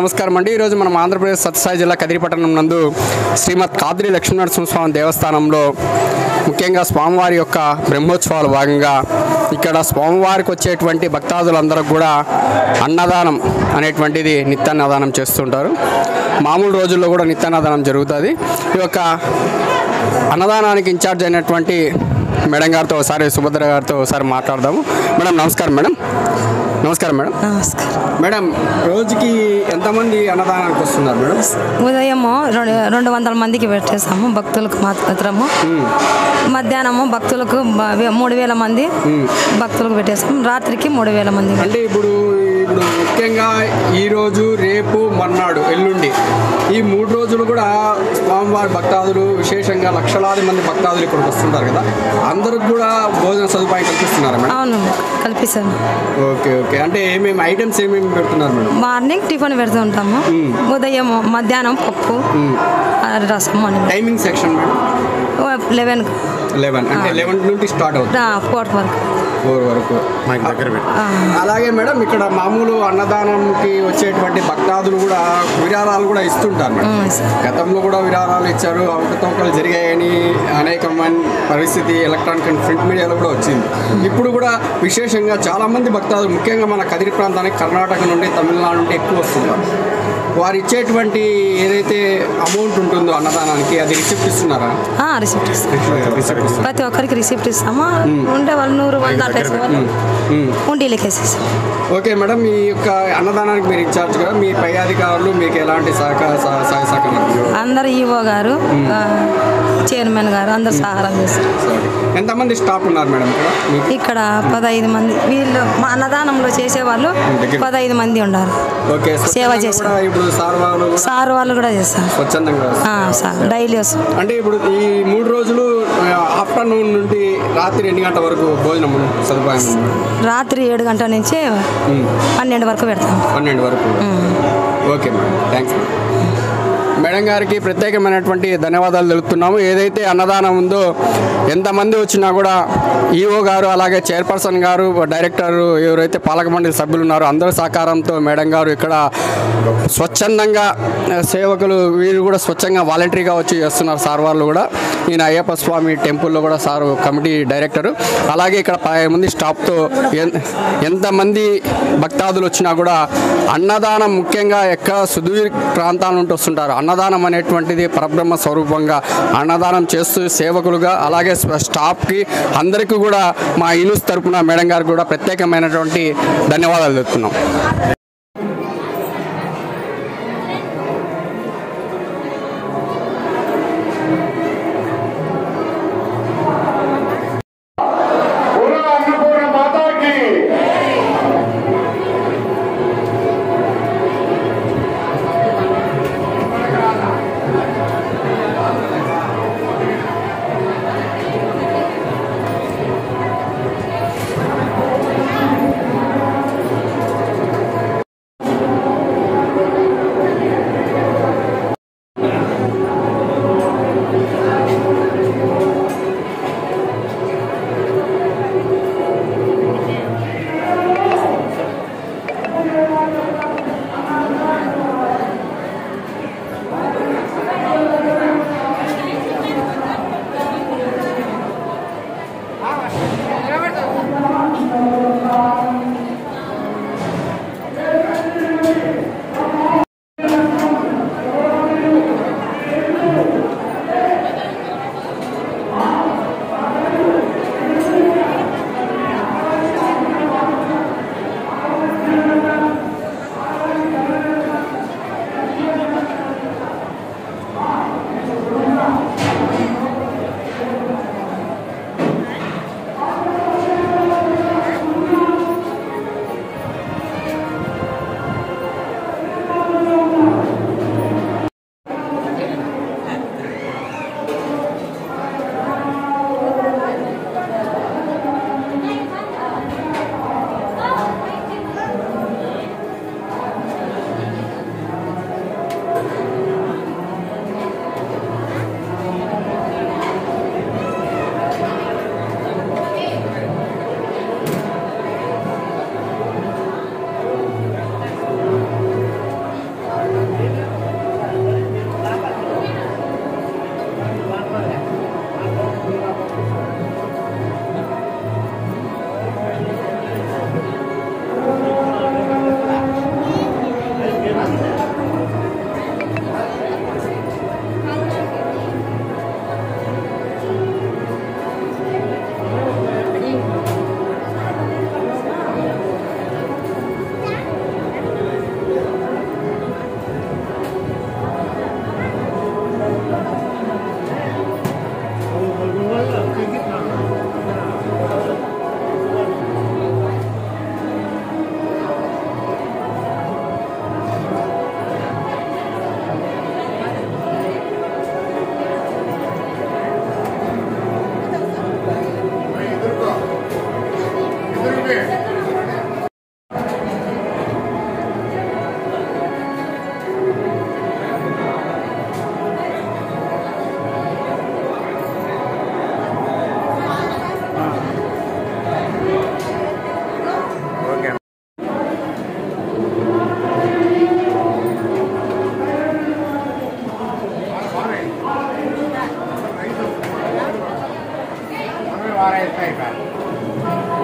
నమస్కారం అండి. ఈరోజు మనం ఆంధ్రప్రదేశ్ సత్యసాయి జిల్లా కదిరిపట్టణం నందు శ్రీమద్ కాద్రి లక్ష్మీనరసింహస్వామి దేవస్థానంలో ముఖ్యంగా స్వామివారి యొక్క బ్రహ్మోత్సవాలు భాగంగా ఇక్కడ స్వామివారికి వచ్చేటువంటి భక్తాదులందరూ కూడా అన్నదానం అనేటువంటిది నిత్యాన్నదానం చేస్తుంటారు. మామూలు రోజుల్లో కూడా నిత్యాన్నదానం జరుగుతుంది. ఈ యొక్క అన్నదానానికి ఇన్ఛార్జ్ అయినటువంటి మేడం గారితో ఒకసారి సుభద్ర గారితో ఒకసారి మాట్లాడదాము. మేడం నమస్కారం. నమస్కారం మేడం. మేడం, రోజుకి ఎంతమంది అన్నదానానికి వస్తున్నారు మేడం? ఉదయము 200 మందికి పెట్టేస్తాము భక్తులకు మాత్రము. మధ్యాహ్నము భక్తులకు 3000 మంది భక్తులకు పెట్టేస్తాము. రాత్రికి 3000 మంది. అంటే ఇప్పుడు ముఖ్యంగా ఈరోజు, రేపు, మర్నాడు, ఎల్లుండి ఈ 3 రోజులు కూడా స్వామివారి భక్తాదులు విశేషంగా లక్షలాది మంది భక్తాదులు ఇక్కడికి వస్తుంటారు కదా, అందరికి కూడా భోజన సదుపాయం కల్పిస్తున్నారు మేడం? అవును, కల్పిస్తాను. ఓకే. అంటే ఏమేమి ఐటమ్స్ ఏమేమి పెడుతున్నారు మేడం? మార్నింగ్ టిఫిన్ పెడుతూ ఉంటాము. ఉదయం, మధ్యాహ్నం పప్పు, రసం. టైమింగ్ సెక్షన్ మేడం 11 అంటే 11 నుండి స్టార్ట్ అవుతుంది 4 వరకు. అలాగే మేడం, ఇక్కడ మామూలు అన్నదానంకి వచ్చేటువంటి భక్తాదులు కూడా విరాళాలు కూడా ఇస్తుంటారు మేడం. గతంలో కూడా విరాళాలు ఇచ్చారు, అవకతవకలు జరిగాయని అనేకమైన పరిస్థితి ఎలక్ట్రానిక్ అండ్ ప్రింట్ మీడియాలో కూడా వచ్చింది. ఇప్పుడు కూడా విశేషంగా చాలామంది భక్తాదులు ముఖ్యంగా మన కదిరి ప్రాంతానికి కర్ణాటక నుండి, తమిళనాడు నుండి ఎక్కువ వస్తున్నారు. వారు ఇచ్చేటువంటి ఏదైతే అమౌంట్ ఉంటుందో అన్నదానానికి అది రిసిప్ట్ ఇస్తున్నారా? రిసిప్ట్ ఇస్తాం. ప్రతి ఒక్కరికి రిసిప్ట్ ఇస్తాము. ఉండే వాళ్ళు 100 ఉండీలకి వేసేస్తాం. ఓకే మేడం, ఈ యొక్క అన్నదానానికి మీరు ఇన్ఛార్జ్ కదా, మీ పై అధికారులు మీకు ఎలాంటి సహాయ సహకారం? అందరు ఈవో గారు, చైర్మన్ గారు అందరు సహాయం చేస్తారు. ఎంతమంది స్టాఫ్ ఉన్నారు మేడం ఇక్కడ? 15 మంది. వీళ్ళు మా అన్నదానంలో చేసేవాళ్ళు 15 మంది ఉన్నారు. సేవ చేస్తారు. ఇప్పుడు సార్ వాళ్ళు కూడా చేస్తారు స్వచ్ఛందంగా. డైలీ వస్తారు. అంటే ఇప్పుడు ఈ 3 రోజులు ఆఫ్టర్నూన్ నుండి రాత్రి ఎన్ని గంటల వరకు భోజనం సదుపాయం? రాత్రి 7 గంటల నుంచి 12 వరకు పెడతాం. 12 వరకు. ఓకే మేడం, థ్యాంక్స్ మేడం గారికి ప్రత్యేకమైనటువంటి ధన్యవాదాలు తెలుపుతున్నాము. ఏదైతే అన్నదానం ఉందో ఎంతమంది వచ్చినా కూడా ఈఓ గారు, అలాగే చైర్పర్సన్ గారు, డైరెక్టర్, ఎవరైతే పాలక మండలి సభ్యులు ఉన్నారో అందరి సహకారంతో మేడం గారు ఇక్కడ స్వచ్ఛందంగా సేవకులు వీరు కూడా స్వచ్ఛంగా వాలంటరీగా వచ్చి చేస్తున్నారు. సార్ వాళ్ళు కూడా, ఈయన అయ్యప్ప స్వామి టెంపుల్లో కూడా సారు కమిటీ డైరెక్టరు. అలాగే ఇక్కడ 10 మంది స్టాఫ్తో ఎంతమంది భక్తాదులు వచ్చినా కూడా అన్నదానం ముఖ్యంగా ఎక్కడ సుదూర ప్రాంతాల నుండి వస్తుంటారు. అన్నదానం అనేటువంటిది పరబ్రహ్మ స్వరూపంగా అన్నదానం చేస్తూ సేవకులుగా, అలాగే స్టాఫ్కి అందరికీ కూడా మా ఇన్యూస్ తరఫున మేడం గారికి కూడా ప్రత్యేకమైనటువంటి ధన్యవాదాలు చెప్తున్నాం. అయిపోయి